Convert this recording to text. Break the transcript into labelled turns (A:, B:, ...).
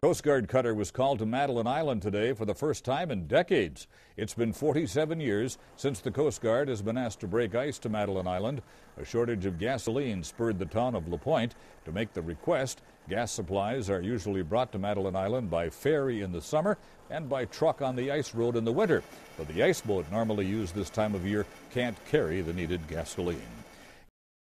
A: Coast Guard cutter was called to Madeline Island today for the first time in decades. It's been 47 years since the Coast Guard has been asked to break ice to Madeline Island. A shortage of gasoline spurred the town of La Pointe to make the request. Gas supplies are usually brought to Madeline Island by ferry in the summer and by truck on the ice road in the winter. But the ice boat normally used this time of year can't carry the needed gasoline.